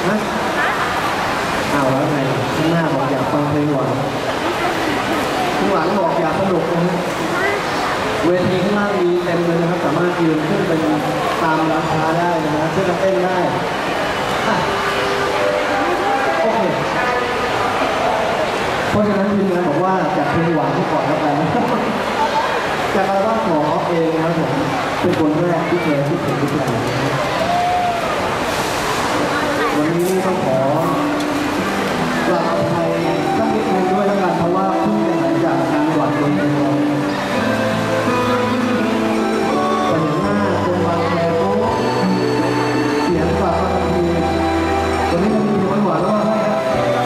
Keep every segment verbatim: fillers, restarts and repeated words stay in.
ฮะเอาแล้วไงข้างหน้าบอกอยากฟังเพลงหวานข้างหลังบอกอยากสนุกนะฮะเวทีข้างล่างมีเต็มเลยนะครับสามารถยืนขึ้นเป็นตามราคาได้นะฮะขึ้นมาเต้นได้โอเคเพราะฉะนั้นทีมงานบอกว่าอยากเพลงหวานที่ก่อนแล้วกันจากอัลบั้มของเองนะครับผมเป็นคนแรกที่เคยที่ผมรู้จักวันนี้ต้องขอกราบอภัยสักนิดนึงด้วยแล้วกันเพราะว่าเพิ่งจะหายจากการหวัดโดนเองแต่เห็นหน้าคนวันแคร์ปุ๊บเสียงกลับมาทันทีวันนี้มันมีคนหวานแล้วให้ครับ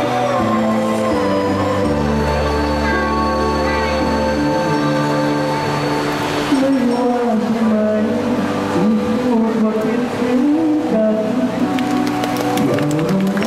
ไม่ว่าที่ไหนที่พูดว่าคิดถึงกันอย่า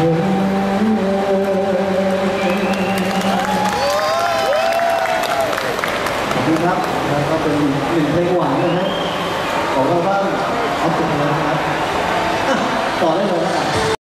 ขอบคุณครับแล้วก็เป็นหนึ่งเพลงหวานนะฮะของเราบ้างเอาสุดเลยนะครับต่อได้เลยนะครับ